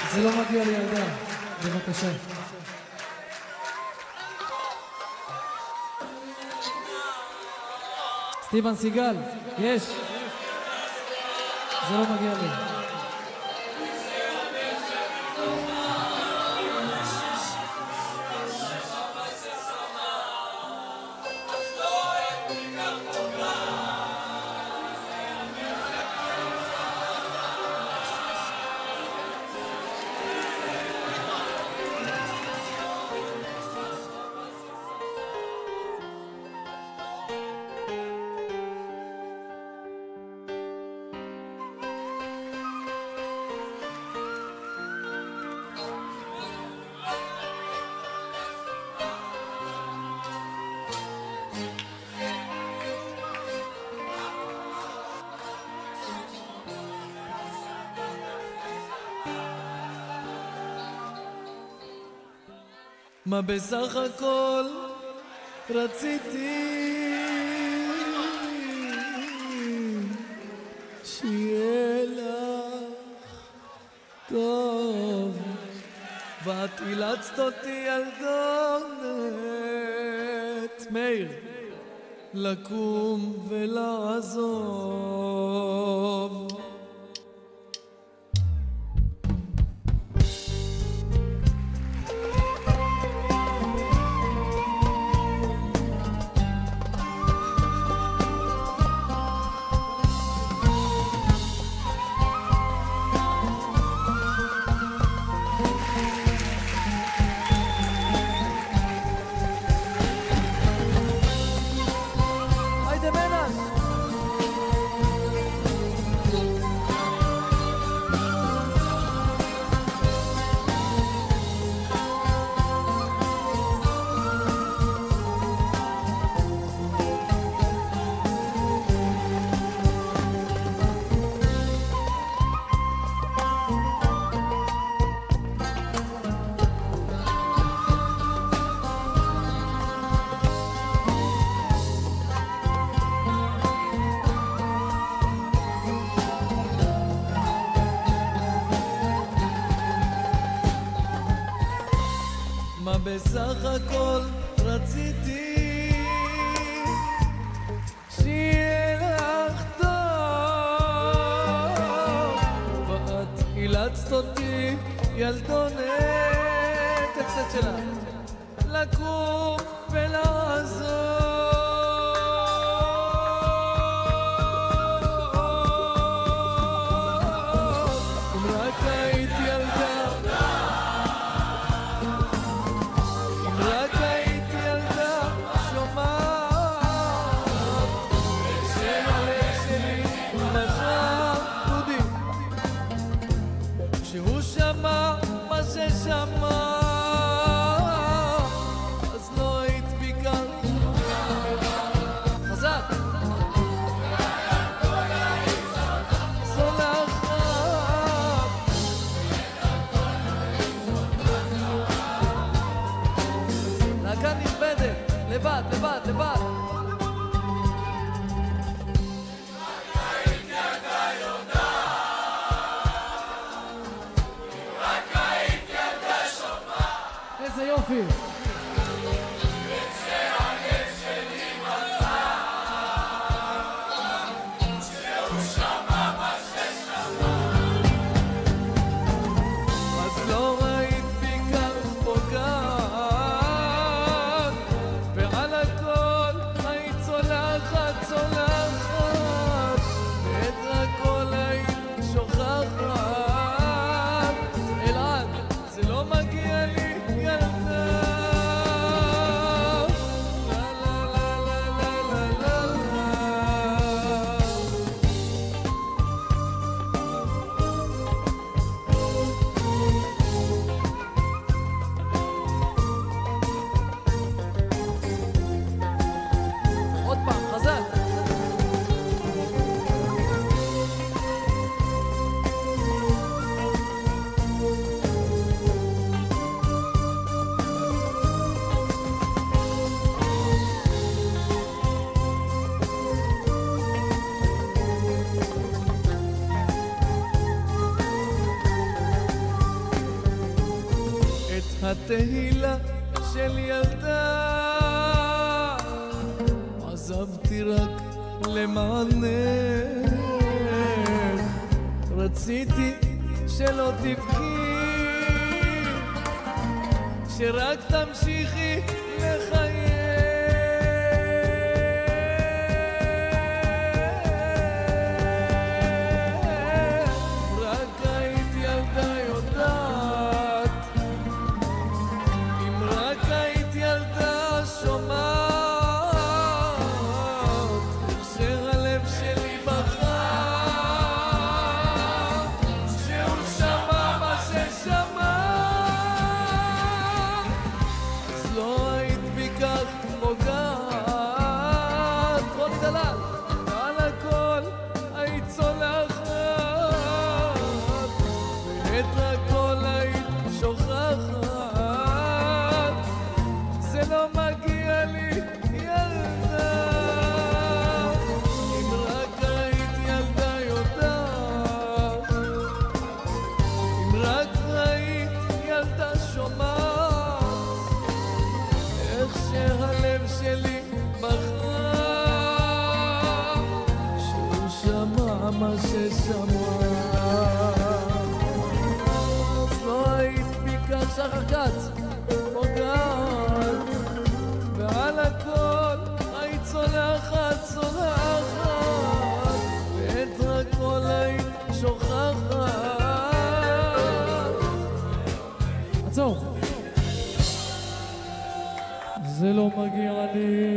זה לא מגיע לי ילדה, בבקשה. סטיבן סיגל, יש. זה לא מגיע לי. מה בסך הכל רציתי שיהיה לך טוב ואת אילצת אותי ילדונת מאיר לקום ולעזוב מה בסך הכל רציתי שיהיה לך טוב ואת אילצת אותי ילדונת הפסד שלה לקום ולעזור אם רק היית ילדה שהוא שמע מה ששמע אז לא היית ביקר חזק סולחת להקה נכבדת לבד לבד לבד איזה יופי וכשהלב שלי מצא שהוא שמע מה ששמע אז לא ראית בי כך פוגעת ועל הכל היית צולחת צולחת ואת הכל היית שוכחת אלעד זה לא מגיע לי ילדה התהילה של ילדה, עזבתי רק למענך, רציתי שלא תבכי, שרק תמשיכי לחייך. רק היית ילדה יודעת, אם רק היית ילדה שומעת, איך שהלב שלי בכה, שהוא שמע מה ששמע, אז לא היית בי כך פוגעת. רוני דלל, ועל הכל היית צולחת, ואת הכל היית שוכחת, זה לא מגיע לי ילדה. אם רק היית ילדה יודעת, אם רק היית ילדה שומעת, איך שהלב שלי בכה, שהוא שמע מה ששמע, אז לא היית בי כך שחר כץ פוגעת, ועל הכל היית צולחת צולחת, ואת הכל היית שוכחת. עצור, זה לא מגיע לי.